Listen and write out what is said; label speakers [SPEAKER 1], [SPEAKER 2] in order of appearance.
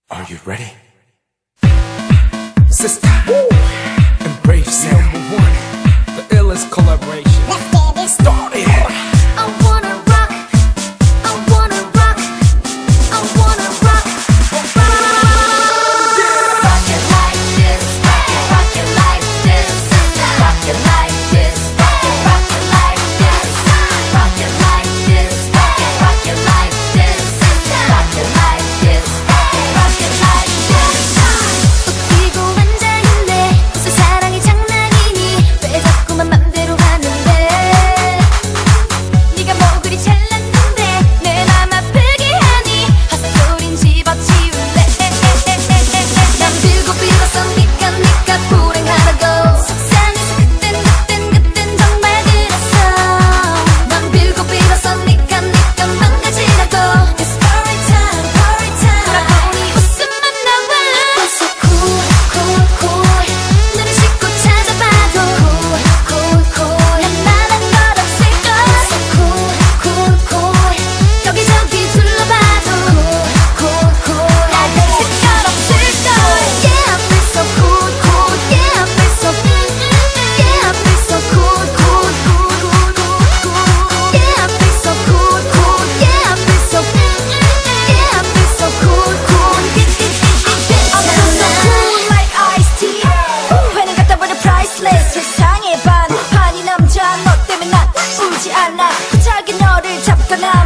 [SPEAKER 1] Are you ready? Sister, and Brave Sound #1, the illest collaboration.
[SPEAKER 2] Let's get it
[SPEAKER 1] started.
[SPEAKER 2] I wanna rock, I wanna rock, I wanna rock, rock it like this, rock it like this, rock it like this, rock it like this, rock it like this, rock it like this, rock it like this, rock it like this. 웃기고 환장인데 무슨 사랑이 장난이니 왜 자꾸만 맘대로 하는데 네가 뭐 그리 잘났는데 내 맘 아프게 하니 헛소린 집어치울래. 난 빌고 빌어서 니가 불행하라고 속상해서 그땐 정말 그랬어. 난 빌고 빌어서 니가 망가지라고. It's party time 돌아보니 웃음만 나와. So cool 눈을 씻고 찾아봐도 cool 난 말 없을걸. So cool 여기저기 둘러봐도 cool 날 볼 것 없을걸. Yeah I feel so cool yeah I feel so yeah I feel so cool yeah I feel so cool yeah I feel so yeah I feel so cool I'm so cool like iced tea 회는 갖다 버려 priceless 세상에 반판이 남자 너 때문에 난 울지 않아 차게 너를 잡거나